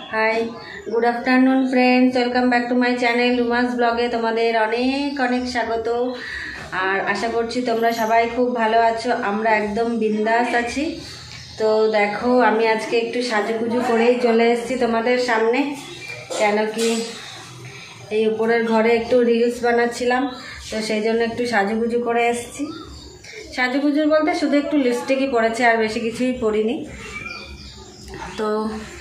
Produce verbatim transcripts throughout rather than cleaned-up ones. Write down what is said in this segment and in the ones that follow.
High, good afternoon friends, welcome back to my channel Ruma's ব্লগে। তোমাদের অনেক অনেক স্বাগত। আর আশা করছি তোমরা সবাই খুব ভালো আছো। আমরা একদম বিন্দাস আছি। তো দেখো, আমি আজকে একটু সাজুগুজু করেই চলে এসেছি তোমাদের সামনে। কেন কি এই উপরের ঘরে একটু রিলস বানাচ্ছিলাম, তো সেই জন্য একটু সাজুগুজু করে এসেছি। সাজুগুজু বলতে শুধু একটু লিপস্টিকই পড়েছে, আর বেশি কিছুই পরিনি। তো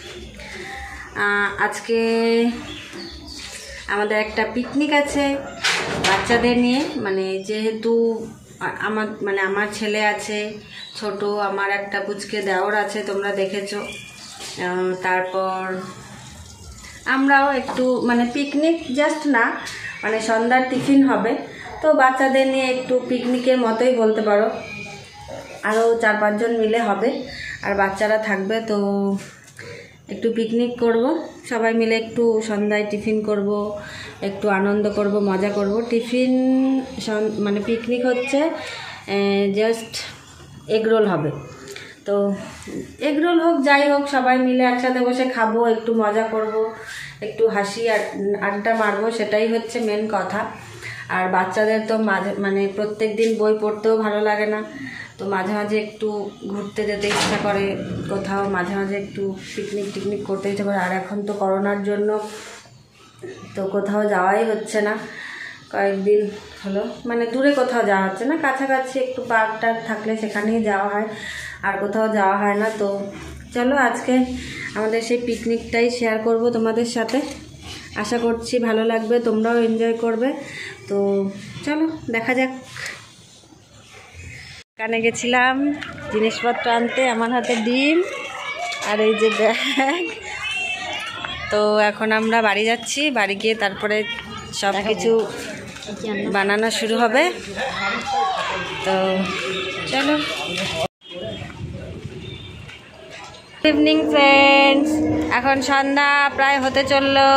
আজকে আমাদের একটা পিকনিক আছে বাচ্চাদের নিয়ে। মানে যেহেতু আমার মানে আমার ছেলে আছে ছোট, আমার একটা পুচকে দেওর আছে, তোমরা দেখেছো। তারপর আমরাও একটু মানে পিকনিক জাস্ট না, মানে সন্ধ্যার টিফিন হবে, তো বাচ্চাদের নিয়ে একটু পিকনিকের মতোই বলতে পারো। আরও চার পাঁচজন মিলে হবে, আর বাচ্চারা থাকবে। তো একটু পিকনিক করব, সবাই মিলে একটু সন্ধ্যায় টিফিন করব, একটু আনন্দ করব, মজা করব। টিফিন মানে পিকনিক হচ্ছে জাস্ট এগরোল হবে। তো এগরোল হোক যাই হোক, সবাই মিলে একসাথে বসে খাবো, একটু মজা করব, একটু হাসি আড্ডা মারবো, সেটাই হচ্ছে মেন কথা। আর বাচ্চাদের তো মাঝে মানে প্রত্যেক দিন বই পড়তেও ভালো লাগে না, তো মাঝে মাঝে একটু ঘুরতে যেতে ইচ্ছা করে কোথাও, মাঝে মাঝে একটু পিকনিক টিকনিক করতে ইচ্ছা করে। আর এখন তো করোনার জন্য তো কোথাও যাওয়াই হচ্ছে না, কয়েকদিন হলো মানে দূরে কোথাও যাওয়া হচ্ছে না, কাছাকাছি একটু পার্ক টার্ক থাকলে সেখানেই যাওয়া হয়, আর কোথাও যাওয়া হয় না। তো চলো আজকে আমাদের সেই পিকনিকটাই শেয়ার করব তোমাদের সাথে। আশা করছি ভালো লাগবে, তোমরাও এনজয় করবে। তো চলো দেখা যাক। কানে গেছিলাম জিনিসপত্র আনতে, আমার হাতে ডিম আর এই যে ব্যাগ। তো এখন আমরা বাড়ি যাচ্ছি, বাড়ি গিয়ে তারপরে সব কিছু বানানো শুরু হবে। তো চলো। গুড ইভিনিং ফ্রেন্ডস, এখন সন্ধ্যা প্রায় হতে চললো।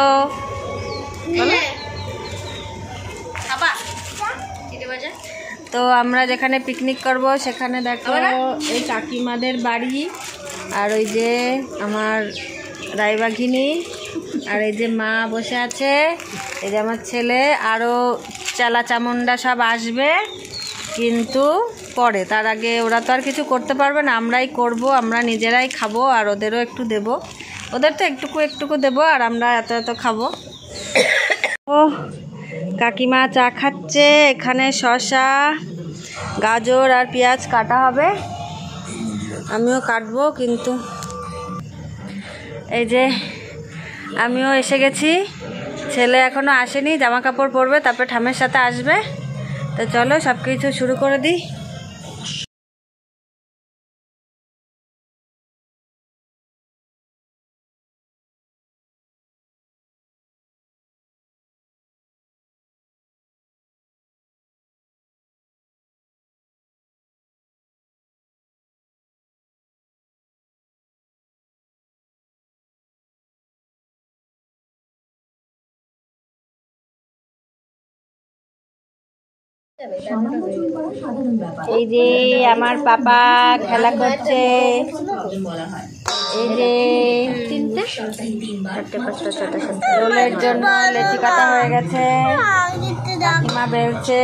তো আমরা যেখানে পিকনিক করব সেখানে দেখো এই কাকিমাদের বাড়ি, আর ওই যে আমার রায়বাঘিনী, আর এই যে মা বসে আছে, এই যে আমার ছেলে, আরও চালা চামুন্ডা সব আসবে, কিন্তু পরে। তার আগে ওরা তো আর কিছু করতে পারবে না, আমরাই করব, আমরা নিজেরাই খাবো, আর ওদেরও একটু দেব। ওদের তো একটুকু একটুকু দেবো, আর আমরা এত এত খাবো। ও কাকিমা চা খাচ্ছে, এখানে শসা, গাজর আর পেঁয়াজ কাটা হবে, আমিও কাটবো। কিন্তু এই যে আমিও এসে গেছি, ছেলে এখনো আসেনি, জামা কাপড় পরবে, তারপরে ঠামের সাথে আসবে। তো চলো সব কিছু শুরু করে দিই। এই যে আমার পাপা খেলা করছে, এই যে রোলের জন্য লেচি কাটা হয়ে গেছে, কাকিমা বেলছে।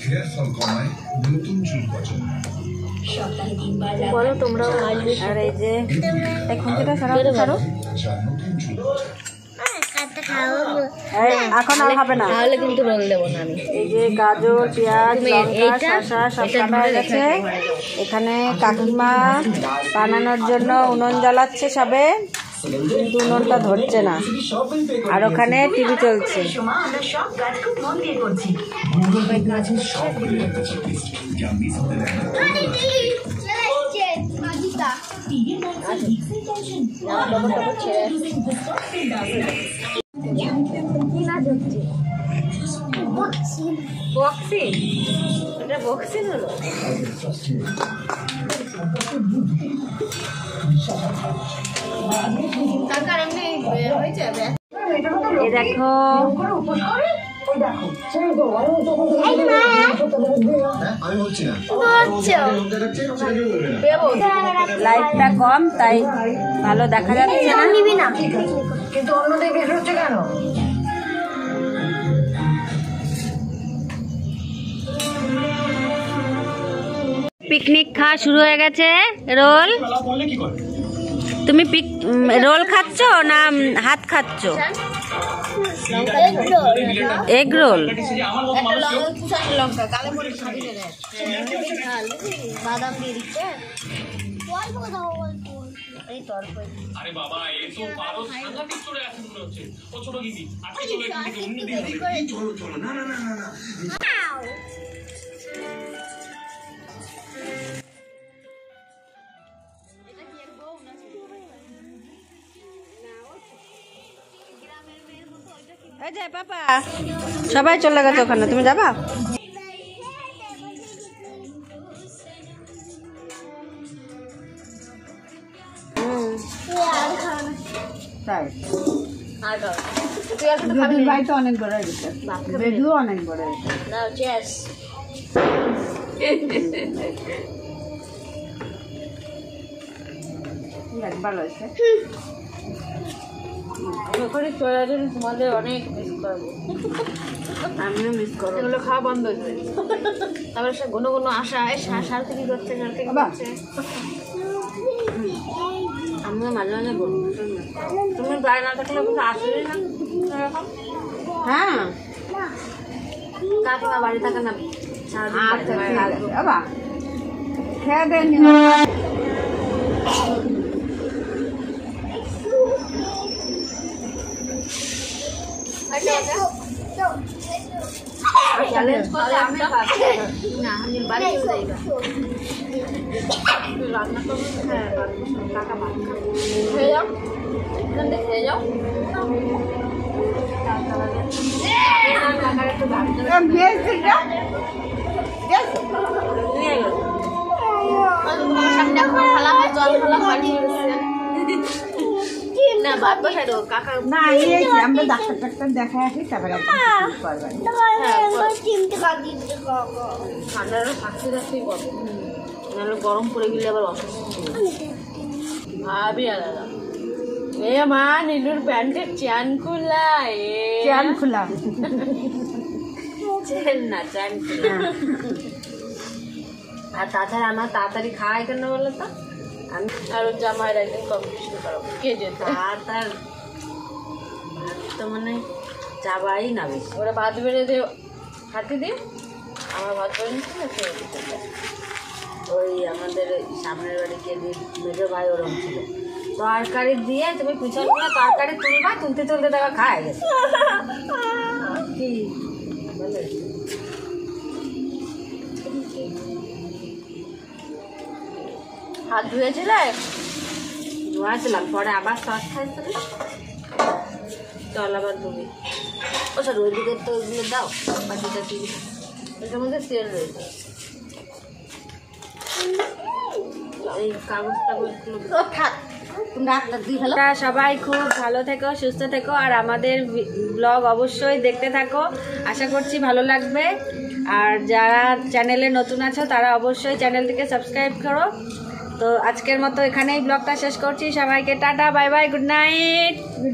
বলো তোমরাও আসবে। আর এই যে এখন যেটা সারা সারো এখন আর হবে না, তাহলে কিন্তু রোল দেবো না আমি। এই যে গাজর, পেঁয়াজ, লঙ্কা, শসা সব কাটা হয়ে গেছে। এখানে কাকিমা বানানোর জন্য উনুন জ্বালাচ্ছে সবে, কিন্তু উনুনটা ধরছে না। আর ওখানে টিভি চলছে। বক্সিন, এটা বক্সিন হলো। এই দেখো লাইটটা কম তাই ভালো দেখা যাচ্ছে না, কিন্তু অন্যদিকে বের হচ্ছে কেন? পিকনিক খাওয়া শুরু হয়ে গেছে। রোল, তুমি পিক রোল খাচ্ছ না হাত খাচ্ছ? Egg roll. বাদাম দিয়ে দিচ্ছে। আরে বাবা এই তো পারো সাংঘাতিক চলে আসে মনে হচ্ছে। ও ছোট দিদি আজকে চলে এখান থেকে অন্য দিন হবে। চলো চলো না না না না না পাপা সবাই চলে গেছে ওখানে, তুমি যাবা? অনেক বড় হয়ে গেছে, বেদু অনেক বড় হয়ে গেছে। ভালো হয়েছে। তোমাদের অনেক মিস করবো, আমিও মিস করবো। এগুলো খাওয়া বন্ধ হয়ে যাবে, তারপরে সে ঘন ঘন আসা সার থেকে করছে করছে। আমিও মাঝে মাঝে বলবো তুমি গায়ে না থাকলে আসলে না। হ্যাঁ কাকিমা বাড়ি থাকে না, খেয়ে দেন। চ্যালেঞ্জ করলে আমি না আমি বাড়ি চলে যাই রান্না করবো। হ্যাঁ কাকা ভাত খেয়ে যাও, এখান থেকে খেয়ে যাও। কাকার একটু ভাত সামনে এখন খালা হয়, জল খালা পানি না ভাত বসাই দেবো। কাকা না আমরা ডাক্তার ডাক্তার দেখা আসি তারপরে ঠান্ডাটা থাকতে থাকতেই করবো, নাহলে গরম পড়ে গেলে আবার অসুস্থ ভাবি আলাদা। এ মা নীলুর প্যান্টের চ্যান খোলা, চ্যান খোলা না চ্যান খোলা। আর তাছাড়া আমার তাড়াতাড়ি খাওয়াই কেন বলো তো, আমি আর জামাইয়ের একদিন কম্পিটিশন করাবো কে যেত। আর তার ভাত তো মানে চাবাই না, বেশি ওরা ভাত বেড়ে দিয়ে খাতে দিই, আমার ভাত বেড়ে নিচ্ছি না খেয়ে দিতে। ওই আমাদের সামনের বাড়ি কে মেজো ভাই ওরম ছিল, তরকারি দিয়ে তুমি পিছন নিয়ে তরকারি তুলবা, তুলতে তুলতে দেখা খায় গেছে। কি হাত ধুয়েছিলে? ধোয়াছিলাম, পরে আবার সস খাইছিল, চল আবার ধুবি। ও স্যার ওই দিকে তো ওইগুলো দাও, বাকিটা দিবি, ওইটার মধ্যে তেল রয়েছে। এই কাগজ টাগজগুলো থাক। সবাই খুব ভালো থেকো, সুস্থ থেকো, আর আমাদের ব্লগ অবশ্যই দেখতে থাকো, আশা করছি ভালো লাগবে। আর যারা চ্যানেলে নতুন আছো তারা অবশ্যই চ্যানেলটিকে সাবস্ক্রাইব করো। তো আজকের মতো এখানেই ব্লগটা শেষ করছি, সবাইকে টাটা, বাই বাই, গুড নাইট।